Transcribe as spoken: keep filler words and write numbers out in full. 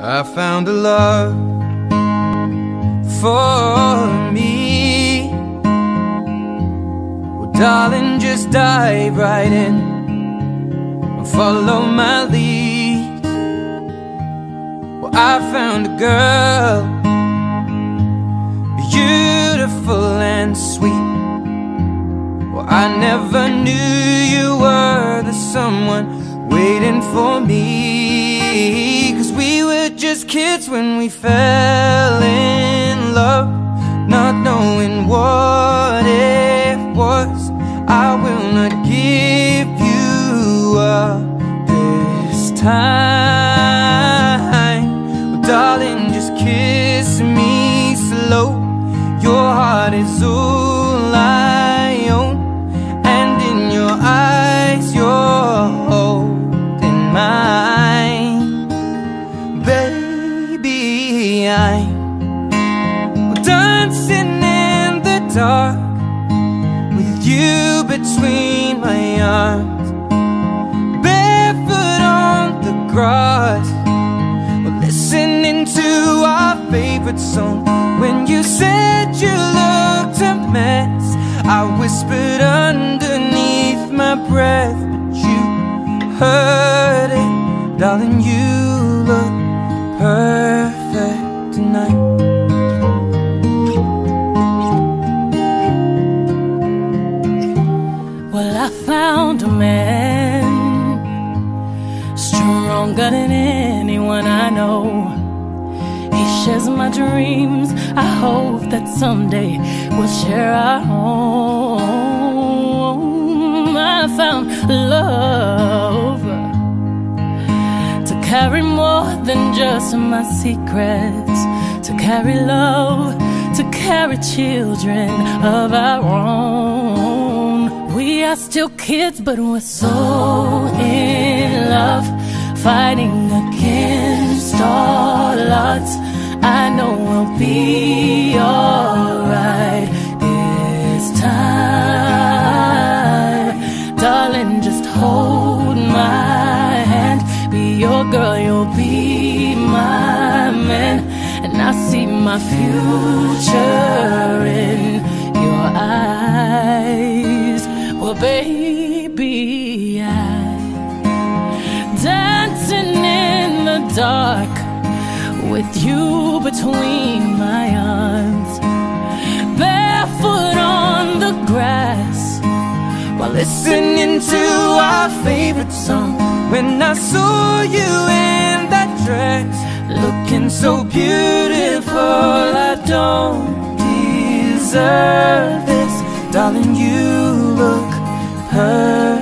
I found a love for me. Well, darling, just dive right in and follow my lead. Well, I found a girl, beautiful and sweet. Well, I never knew you were the someone waiting for me, 'cause we were just kids when we fell in love, not knowing what it was. I will not give you up this time. Well, darling, just kiss me slow. Your heart is all I own, and in your eyes you're holding mine. Baby, I'm dancing in the dark with you between my arms, barefoot on the grass. We're listening to our favorite song. When you said you looked a mess, I whispered underneath my breath, but you heard it. Darling, you look perfect tonight. Well, I found a man stronger than anyone I know. He shares my dreams. I hope that someday we'll share our home. I found love to carry more than just my secrets, to carry love, to carry children of our own. We are still kids, but we're so in love, fighting against all odds. I know we'll be alright this time. Darling, just hold my hand. Be your girl, you'll be my man. And I see my future in your eyes. Well, baby, I'm dancing in the dark with you between my arms, barefoot on the grass, while listening to our favorite song. When I saw you in that dress, looking so beautiful, I don't deserve this. Darling, you look perfect.